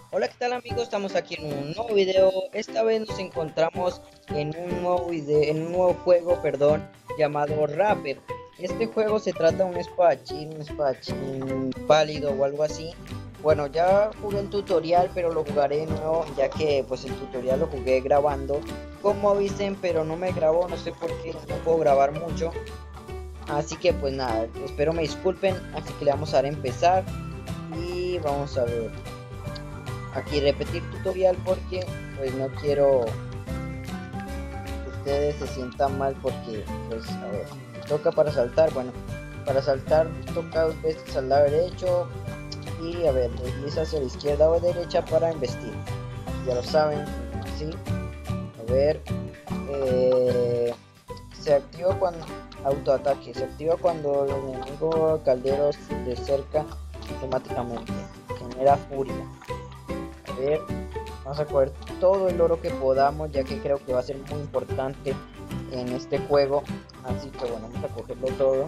Hola, ¿qué tal amigos? Estamos aquí en un nuevo video. Esta vez nos encontramos en un nuevo en un nuevo juego, llamado Rapper. Este juego se trata de un espadachín pálido o algo así. Bueno, ya jugué el tutorial, pero lo jugaré de nuevo, ya que pues el tutorial lo jugué grabando como dicen, pero no me grabó, no sé por qué, no puedo grabar mucho. Así que pues nada, espero me disculpen, así que le vamos a dar a empezar y vamos a ver. Aquí repetir tutorial porque pues no quiero que ustedes se sientan mal porque pues a ver, toca para saltar, bueno, para saltar toca dos veces al lado derecho y a ver, desliza hacia la izquierda o derecha para investir, ya lo saben, así, a ver, eh, se activa cuando autoataque, se activa cuando el enemigo caldero se acerca automáticamente, genera furia. A ver, vamos a coger todo el oro que podamos, ya que creo que va a ser muy importante en este juego. Así que bueno, vamos a cogerlo todo.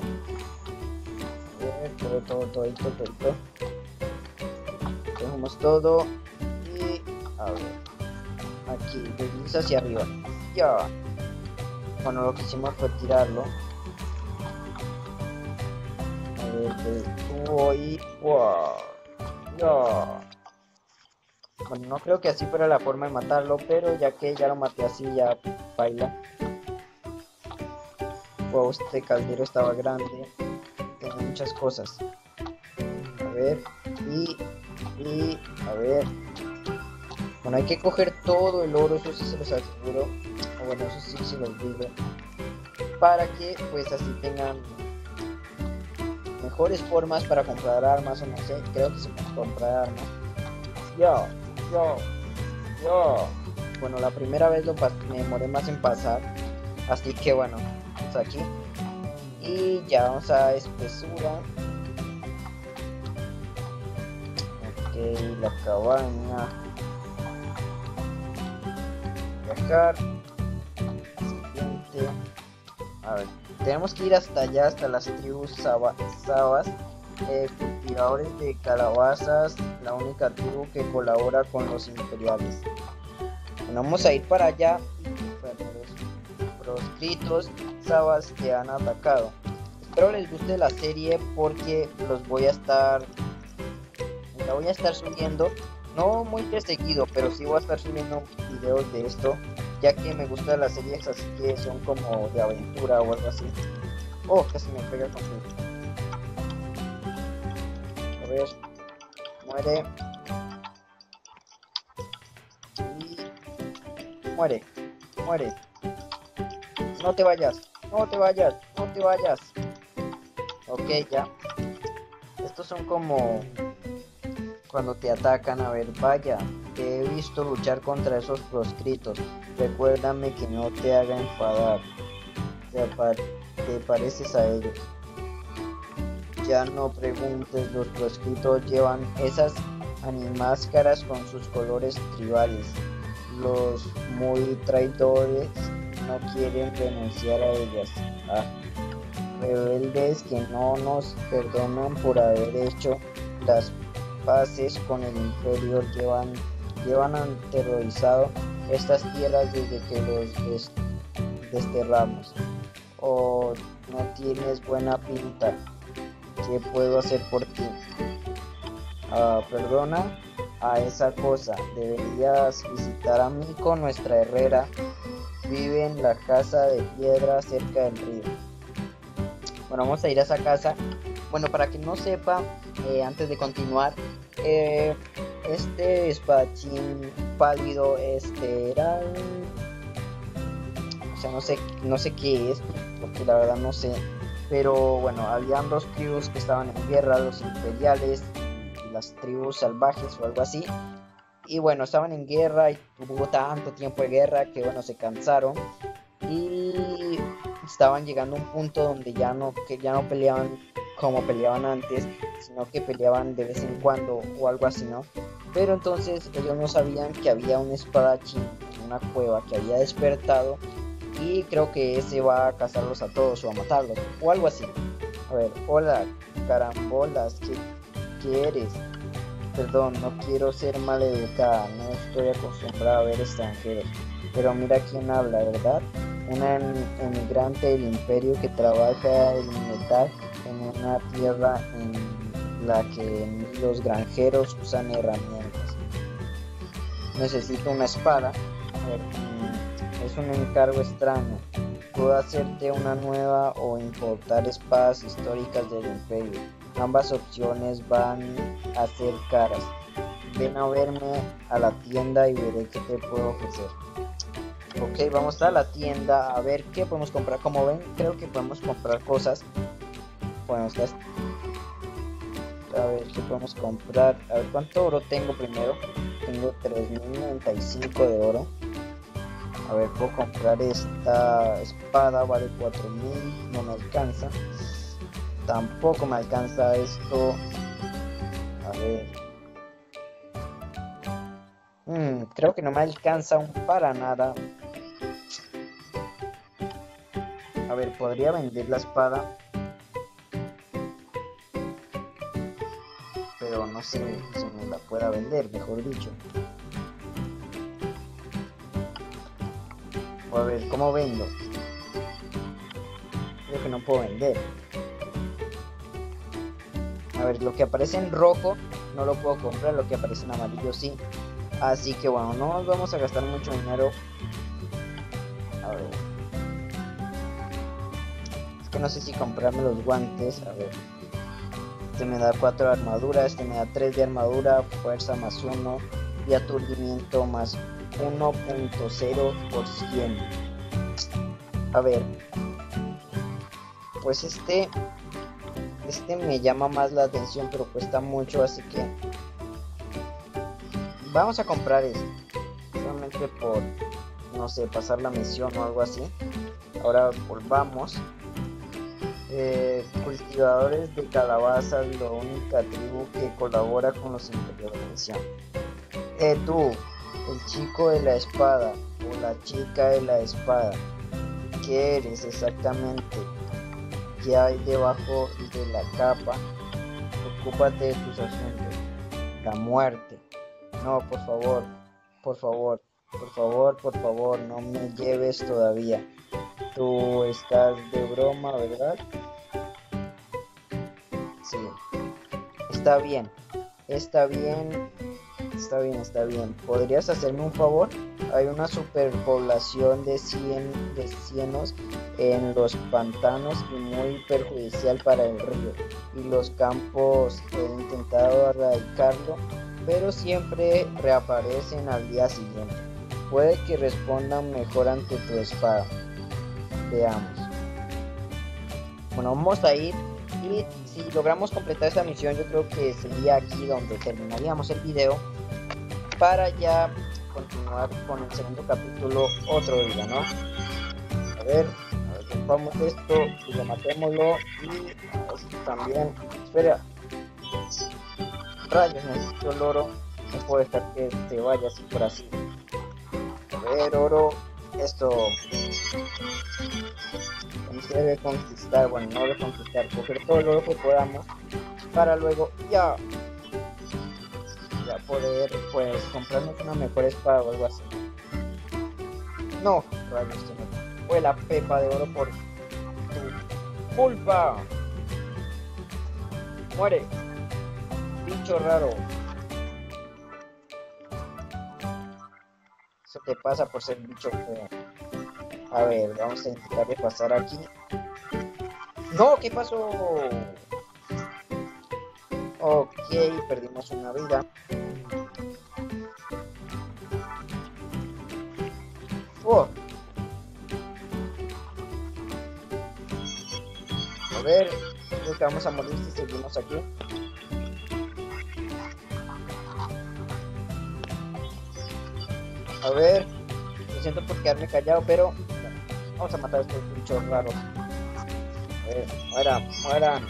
A ver, todo. Cogemos todo. Y a ver, aquí, desliza hacia arriba. Ya. Bueno, lo que hicimos fue tirarlo. A ver, detuvo y ¡wow! Ya. Bueno, no creo que así fuera la forma de matarlo, pero ya que ya lo maté así, ya baila. Wow, este caldero estaba grande, tenía muchas cosas. A ver, a ver. Bueno, hay que coger todo el oro, eso sí se los aseguro. O bueno, eso sí se los digo. Para que pues así tengan mejores formas para comprar armas o no sé, creo que se pueden comprar armas. Yo, yo, yo. Bueno, la primera vez me demoré más en pasar. Así que bueno, vamos aquí. Y ya vamos a espesura. Ok, la cabaña. Viajar. Siguiente. A ver, tenemos que ir hasta allá, hasta las tribus sabas. Cultivadores de calabazas, la única tribu que colabora con los imperiales. Bueno, vamos a ir para allá. Los proscritos sabas que han atacado. Espero les guste la serie porque la voy a estar subiendo, no muy de seguido, pero sí voy a estar subiendo videos de esto, ya que me gustan las series así que son como de aventura o algo así. Oh, casi me pega con su... A ver, muere y muere, muere. No te vayas, no te vayas, no te vayas. Ok, ya. Estos son como cuando te atacan. A ver, vaya, te he visto luchar contra esos proscritos. Recuérdame que no te haga enfadar. Te pareces a ellos. Ya no preguntes, los proscritos llevan esas animáscaras con sus colores tribales. Los muy traidores no quieren renunciar a ellas. Ah, rebeldes que no nos perdonan por haber hecho las paces con el imperio, llevan aterrorizado estas tierras desde que los desterramos. Oh, no tienes buena pinta. ¿Qué puedo hacer por ti? Perdona a esa cosa. Deberías visitar a Miko, nuestra herrera. Vive en la casa de piedra cerca del río. Bueno, vamos a ir a esa casa. Bueno, para quien no sepa, antes de continuar, este espadachín pálido, era o sea, no sé qué es, porque la verdad no sé. Pero bueno, habían dos tribus que estaban en guerra, los imperiales y las tribus salvajes o algo así. Y bueno, estaban en guerra y hubo tanto tiempo de guerra que bueno, se cansaron y estaban llegando a un punto donde que ya no peleaban como peleaban antes, sino que peleaban de vez en cuando o algo así, ¿no? Pero entonces ellos no sabían que había un espadachín en una cueva que había despertado y creo que ese va a cazarlos a todos o a matarlos o algo así. A ver, hola, carambolas, ¿qué eres? perdón, no quiero ser maleducada, no estoy acostumbrada a ver extranjeros. Pero mira quién habla, ¿verdad? Una emigrante del imperio que trabaja el metal en una tierra en la que ni los granjeros usan herramientas. Necesito una espada. A ver, es un encargo extraño. Puedo hacerte una nueva o importar espadas históricas del imperio. Ambas opciones van a ser caras. Ven a verme a la tienda y veré qué te puedo ofrecer. Ok, vamos a la tienda a ver qué podemos comprar. Como ven, creo que podemos comprar cosas. Bueno, a ver qué podemos comprar. A ver cuánto oro tengo primero. Tengo 3095 de oro. A ver, puedo comprar esta espada, vale 4000, no me alcanza. Tampoco me alcanza esto. A ver. Creo que no me alcanza aún para nada. A ver, podría vender la espada. Pero no sé si me la pueda vender, mejor dicho. O a ver, ¿cómo vendo? Creo que no puedo vender. A ver, lo que aparece en rojo no lo puedo comprar, lo que aparece en amarillo sí. Así que bueno, no nos vamos a gastar mucho dinero. A ver. Es que no sé si comprarme los guantes. A ver. Este me da 4 de armadura, este me da 3 de armadura, fuerza más 1 y aturdimiento más 1.0%. A ver. Pues este me llama más la atención, pero cuesta mucho, así que vamos a comprar este. Solamente por, no sé, pasar la misión o algo así. Ahora volvamos. Cultivadores de calabazas, la única tribu que colabora con los imperios. Tú, el chico de la espada o la chica de la espada, ¿qué eres exactamente? ¿Qué hay debajo de la capa? Ocúpate de tus asuntos. La muerte. No, por favor, por favor, por favor, por favor, no me lleves todavía. Tú estás de broma, ¿verdad? Sí. Está bien. Está bien. Está bien, está bien. ¿Podrías hacerme un favor? Hay una superpoblación de cienos en los pantanos y muy perjudicial para el río y los campos. He intentado erradicarlo, pero siempre reaparecen al día siguiente. Puede que respondan mejor ante tu espada. Veamos. Bueno, vamos a ir y si logramos completar esta misión, yo creo que sería aquí donde terminaríamos el video para ya continuar con el segundo capítulo otro día, ¿no? A ver, rompamos esto y lo matémoslo y esto también. Espera. Rayos, necesito el oro. No puedo dejar que te vaya así por así. A ver, oro. Esto. Como se debe conquistar. Bueno, no debe conquistar. Coger todo el oro que podamos. Para luego ya poder, pues, comprarnos una mejor espada o algo así. No, rayos, se me fue la pepa de oro por tu culpa. Muere. Bicho raro. Eso te pasa por ser bicho feo. A ver, vamos a intentar de pasar aquí. ¡No! ¿Qué pasó? Ok, perdimos una vida. Oh. A ver, creo que vamos a morir si seguimos aquí. A ver, lo siento por quedarme callado, pero vamos a matar a estos bichos raros. A ver, mueran.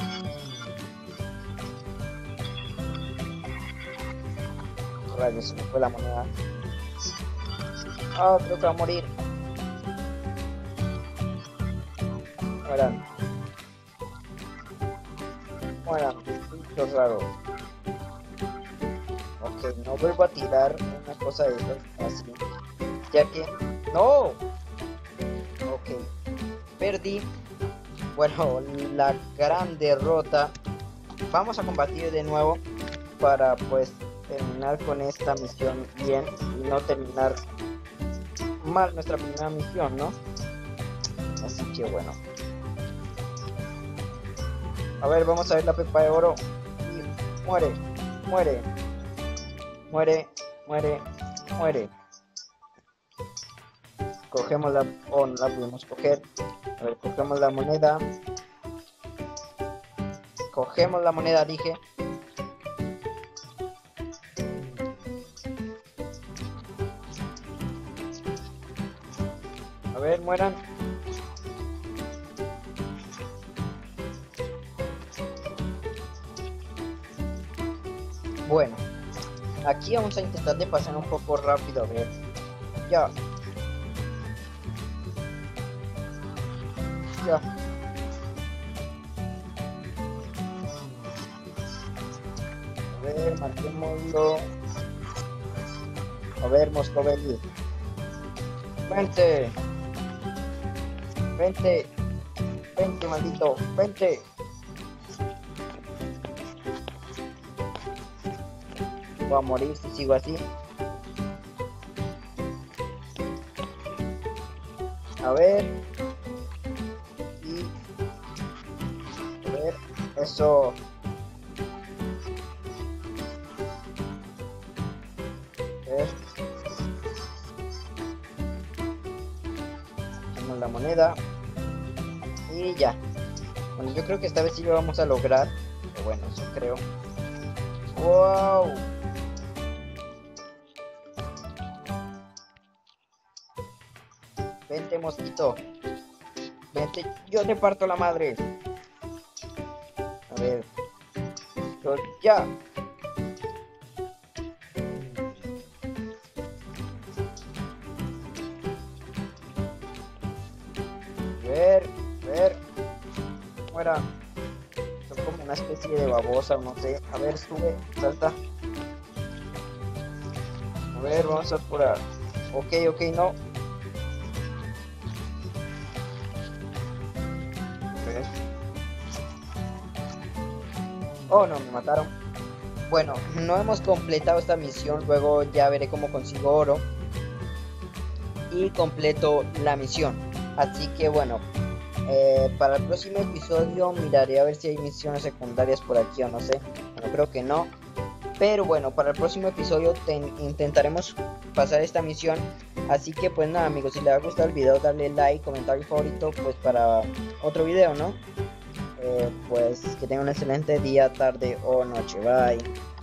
Rayos, se me fue la moneda. Ah, creo que va a morir. Mueran, bichos raros. Ok, no vuelvo a tirar una cosa de esas así. Ya que... ¡No! Ok, perdí. Bueno, la gran derrota. Vamos a combatir de nuevo para pues terminar con esta misión bien y no terminar mal nuestra primera misión, ¿no? Así que bueno. A ver, vamos a ver la pepa de oro. Y muere, muere, muere, muere, muere. Cogemos la... Oh, no la pudimos coger. A ver, cogemos la moneda. Cogemos la moneda, dije. A ver, mueran. Bueno, aquí vamos a intentar de pasar un poco rápido. A ver, ya. Ya. A ver, marquémoslo. A ver, Moscovelli. Vente. Vente. Vente, maldito. Vente. Voy a morir si sigo así. A ver. Y... A ver. Eso. A ver. Hacemos la moneda. Y ya. Bueno, yo creo que esta vez sí lo vamos a lograr. Pero bueno, eso creo. ¡Wow! Vente, mosquito. Vente, yo te parto la madre. A ver. Ya. Ver. Fuera. Son como una especie de babosa, no sé. A ver, sube, salta. A ver, vamos a apurar. Ok, no. Oh, no, me mataron. Bueno, no hemos completado esta misión. Luego ya veré cómo consigo oro y completo la misión. Así que bueno, para el próximo episodio miraré a ver si hay misiones secundarias por aquí o no sé. Bueno, creo que no. Pero bueno, para el próximo episodio intentaremos pasar esta misión. Así que pues nada, amigos, si les ha gustado el video, darle like, comentario favorito pues para otro video, ¿no? Pues que tengan un excelente día, tarde o noche. Bye.